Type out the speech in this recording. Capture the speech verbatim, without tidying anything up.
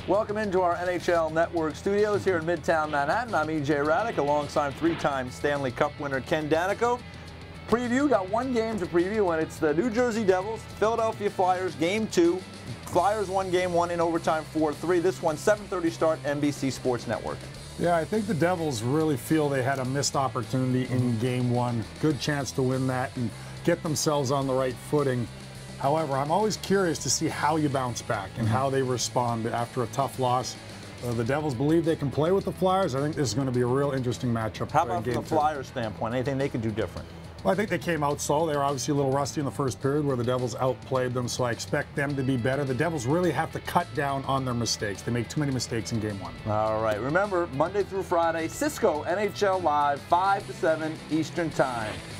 Welcome into our N H L Network studios here in Midtown Manhattan. I'm E J Radick alongside three-time Stanley Cup winner Ken Daneyko. Preview, got one game to preview, and it's the New Jersey Devils, Philadelphia Flyers, game two. Flyers won game one in overtime four three. This one, seven thirty start, N B C Sports Network. Yeah, I think the Devils really feel they had a missed opportunity in game one. Good chance to win that and get themselves on the right footing. However, I'm always curious to see how you bounce back and how they respond after a tough loss. Uh, the Devils believe they can play with the Flyers. I think this is going to be a real interesting matchup. How about uh, from the two. Flyers standpoint? Anything they can do different? Well, I think they came out slow. They were obviously a little rusty in the first period where the Devils outplayed them, so I expect them to be better. The Devils really have to cut down on their mistakes. They make too many mistakes in game one. All right. Remember, Monday through Friday, Cisco N H L Live, five to seven Eastern Time.